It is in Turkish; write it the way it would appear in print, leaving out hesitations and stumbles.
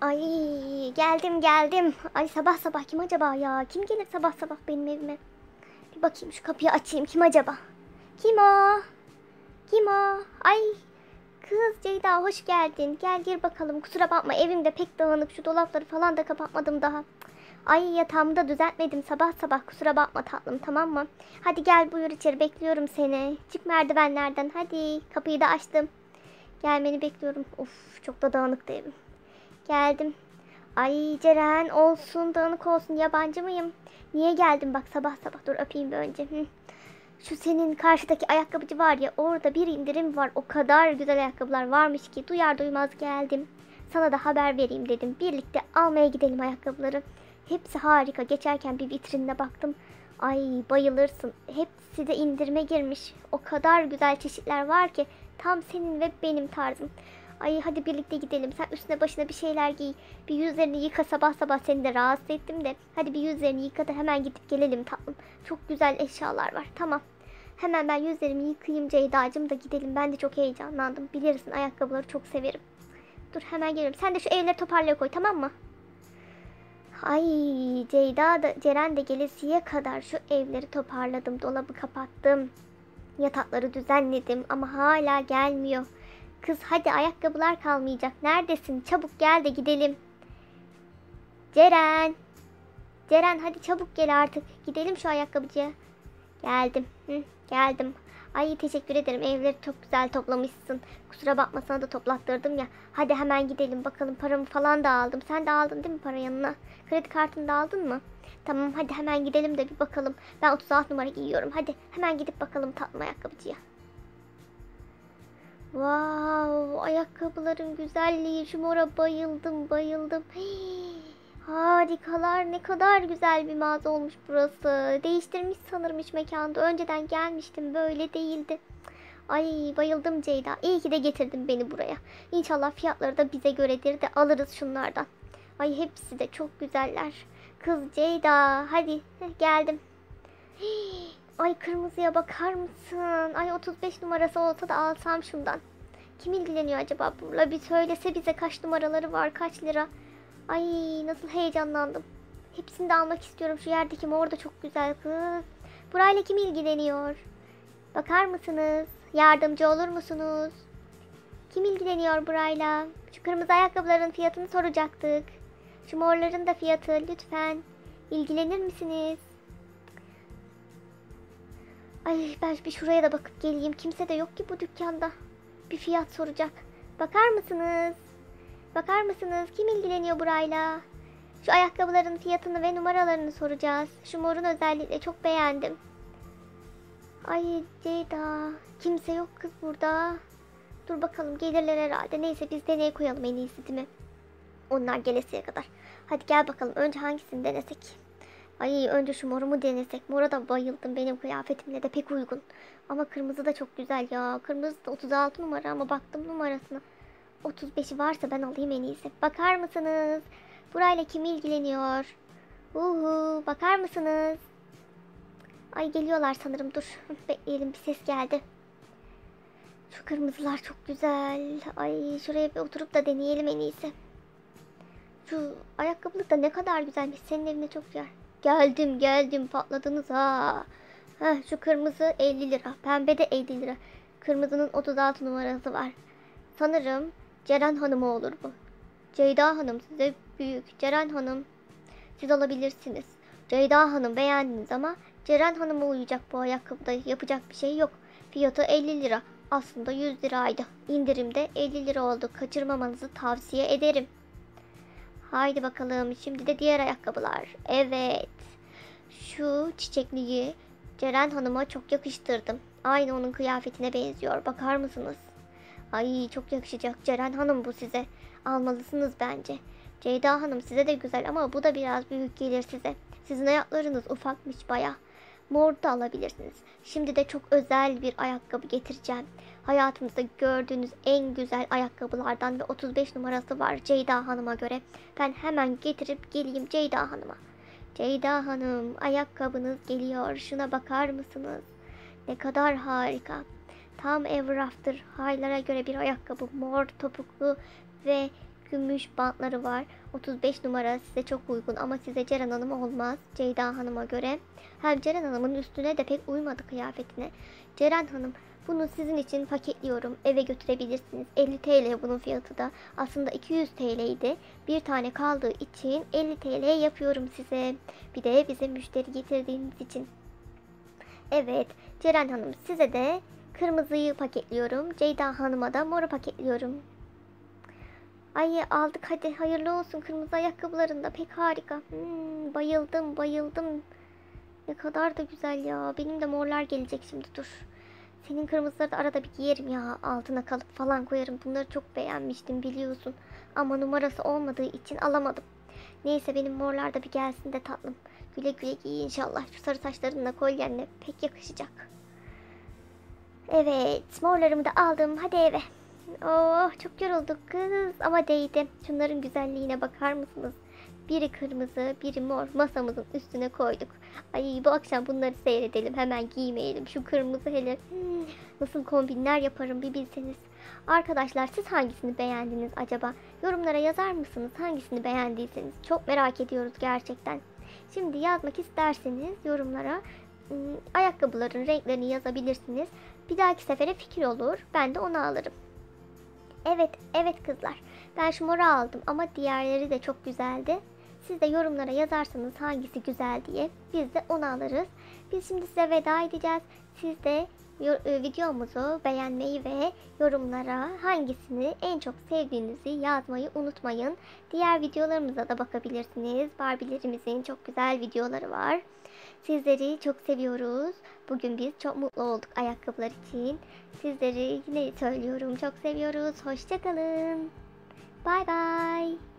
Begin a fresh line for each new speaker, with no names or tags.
Ay geldim. Ay sabah sabah kim acaba ya? Kim gelir sabah sabah benim evime? Bir bakayım şu kapıyı açayım. Kim acaba? Kim o? Kim o? Ay kız Ceyda hoş geldin. Gel gir bakalım. Kusura bakma evimde pek dağınık. Şu dolapları falan da kapatmadım daha. Ay yatağımı da düzeltmedim sabah sabah. Kusura bakma tatlım, tamam mı? Hadi gel buyur içeri, bekliyorum seni. Çık merdivenlerden hadi. Kapıyı da açtım. Gelmeni bekliyorum. Of çok da dağınıktı evim. Geldim. Ay Ceren olsun dağınık olsun, yabancı mıyım? Niye geldim bak sabah sabah, dur öpeyim bir önce. Şu senin karşıdaki ayakkabıcı var ya, orada bir indirim var, o kadar güzel ayakkabılar varmış ki duyar duymaz geldim. Sana da haber vereyim dedim, birlikte almaya gidelim ayakkabıları. Hepsi harika, geçerken bir vitrinine baktım. Ay bayılırsın, hepsi de indirime girmiş, o kadar güzel çeşitler var ki tam senin ve benim tarzım. Ay hadi birlikte gidelim. Sen üstüne başına bir şeyler giy. Bir yüzlerini yıka, sabah sabah seni de rahatsız ettim de. Hadi bir yüzlerini yıka da hemen gidip gelelim tatlım. Çok güzel eşyalar var. Tamam. Hemen ben yüzlerimi yıkayayım Ceyda'cığım da gidelim. Ben de çok heyecanlandım. Bilirsin ayakkabıları çok severim. Dur hemen geliyorum. Sen de şu evleri toparlaya koy, tamam mı? Ay Ceyda da Ceren de gelesiye kadar şu evleri toparladım. Dolabı kapattım. Yatakları düzenledim ama hala gelmiyor. Kız hadi ayakkabılar kalmayacak. Neredesin? Çabuk gel de gidelim. Ceren. Ceren hadi çabuk gel artık. Gidelim şu ayakkabıcıya. Geldim. Geldim. Ay teşekkür ederim. Evleri çok güzel toplamışsın. Kusura bakma sana da toplattırdım ya. Hadi hemen gidelim bakalım. Paramı falan da aldım. Sen de aldın değil mi para yanına? Kredi kartını da aldın mı? Tamam hadi hemen gidelim de bir bakalım. Ben 36 numara giyiyorum. Hadi hemen gidip bakalım tatlım ayakkabıcıya. Wow, ayakkabıların güzelliği, şu mora bayıldım. Hii, harikalar, ne kadar güzel bir mağaza olmuş burası. Değiştirmiş sanırım hiç mekanda. Önceden gelmiştim, böyle değildi. Ay bayıldım Ceyda. İyi ki de getirdin beni buraya. İnşallah fiyatları da bize göredir de alırız şunlardan. Ay hepsi de çok güzeller. Kız Ceyda hadi geldim. Hii, ay kırmızıya bakar mısın? Ay 35 numarası olsa da alsam şundan. Kim ilgileniyor acaba bununla? Bir söylese bize kaç numaraları var, kaç lira. Ay nasıl heyecanlandım. Hepsini de almak istiyorum. Şu yerdeki mor da çok güzel kız. Burayla kim ilgileniyor? Bakar mısınız? Yardımcı olur musunuz? Kim ilgileniyor burayla? Şu kırmızı ayakkabıların fiyatını soracaktık. Şu morların da fiyatı lütfen. İlgilenir misiniz? Ay ben bir şuraya da bakıp geleyim. Kimse de yok ki bu dükkanda. Bir fiyat soracak. Bakar mısınız? Bakar mısınız? Kim ilgileniyor burayla? Şu ayakkabıların fiyatını ve numaralarını soracağız. Şu morun özellikle çok beğendim. Ay Ceyda. Kimse yok kız burada. Dur bakalım gelirler herhalde. Neyse biz deneye koyalım en iyisi değil mi? Onlar gelesiye kadar. Hadi gel bakalım. Önce hangisini denesek? Ay önce şu morumu denesek. Mora da bayıldım. Benim kıyafetimle de pek uygun. Ama kırmızı da çok güzel ya. Kırmızı da 36 numara ama baktım numarasına. 35'i varsa ben alayım en iyisi. Bakar mısınız? Burayla kim ilgileniyor? Bakar mısınız? Ay geliyorlar sanırım. Dur bekleyelim, bir ses geldi. Şu kırmızılar çok güzel. Ay şuraya bir oturup da deneyelim en iyisi. Şu ayakkabılık da ne kadar güzelmiş. Senin evine çok güzel. Geldim patladınız ha. Heh, şu kırmızı 50 lira. Pembe de 50 lira. Kırmızının 36 numarası var. Sanırım Ceren Hanım'a olur bu. Ceyda Hanım size büyük. Ceren Hanım siz alabilirsiniz. Ceyda Hanım beğendiniz ama Ceren Hanım'a uyacak bu ayakkabıda. Yapacak bir şey yok. Fiyatı 50 lira. Aslında 100 liraydı. İndirimde 50 lira oldu. Kaçırmamanızı tavsiye ederim. Haydi bakalım. Şimdi de diğer ayakkabılar. Evet. Şu çiçekliyi Ceren Hanım'a çok yakıştırdım. Aynı onun kıyafetine benziyor. Bakar mısınız? Ay çok yakışacak. Ceren Hanım bu size. Almalısınız bence. Ceyda Hanım size de güzel ama bu da biraz büyük gelir size. Sizin ayaklarınız ufakmış baya. Mor da alabilirsiniz. Şimdi de çok özel bir ayakkabı getireceğim. Hayatımızda gördüğünüz en güzel ayakkabılardan ve 35 numarası var Ceyda Hanım'a göre. Ben hemen getirip geleyim Ceyda Hanım'a. Ceyda Hanım ayakkabınız geliyor. Şuna bakar mısınız? Ne kadar harika. Tam Ever After High'lara göre bir ayakkabı. Mor topuklu ve gümüş bantları var. 35 numara size çok uygun ama size Ceren Hanım olmaz. Ceyda Hanım'a göre. Hem Ceren Hanım'ın üstüne de pek uymadı kıyafetine. Ceren Hanım, bunu sizin için paketliyorum. Eve götürebilirsiniz. 50 TL bunun fiyatı da. Aslında 200 TL idi. Bir tane kaldığı için 50 TL yapıyorum size. Bir de bize müşteri getirdiğiniz için. Evet, Ceren Hanım, size de kırmızıyı paketliyorum. Ceyda Hanım'a da moru paketliyorum. Ay aldık, hadi hayırlı olsun, kırmızı ayakkabılarında pek harika. Bayıldım bayıldım. Ne kadar da güzel ya. Benim de morlar gelecek şimdi, dur. Senin kırmızıları da arada bir giyerim ya. Altına kalıp falan koyarım. Bunları çok beğenmiştim biliyorsun. Ama numarası olmadığı için alamadım. Neyse, benim morlar da bir gelsin de tatlım. Güle güle giy inşallah. Şu sarı saçlarınla kolyenle pek yakışacak. Evet, morlarımı da aldım. Hadi eve. Oh, çok yorulduk kız ama değdi. Şunların güzelliğine bakar mısınız? Biri kırmızı, biri mor, masamızın üstüne koyduk. Ay, bu akşam bunları seyredelim. Hemen giymeyelim. Şu kırmızı hele. Nasıl kombinler yaparım bir bilseniz. Arkadaşlar, siz hangisini beğendiniz acaba? Yorumlara yazar mısınız hangisini beğendiyseniz? Çok merak ediyoruz gerçekten. Şimdi yazmak isterseniz yorumlara ayakkabıların renklerini yazabilirsiniz. Bir dahaki sefere fikir olur. Ben de onu alırım. Evet, evet kızlar. Ben şu moru aldım ama diğerleri de çok güzeldi. Siz de yorumlara yazarsanız hangisi güzel diye biz de onu alırız. Biz şimdi size veda edeceğiz. Siz de videomuzu beğenmeyi ve yorumlara hangisini en çok sevdiğinizi yazmayı unutmayın. Diğer videolarımıza da bakabilirsiniz. Barbie'lerimizin çok güzel videoları var. Sizleri çok seviyoruz. Bugün biz çok mutlu olduk ayakkabılar için. Sizleri yine söylüyorum, çok seviyoruz. Hoşça kalın. Bay bay.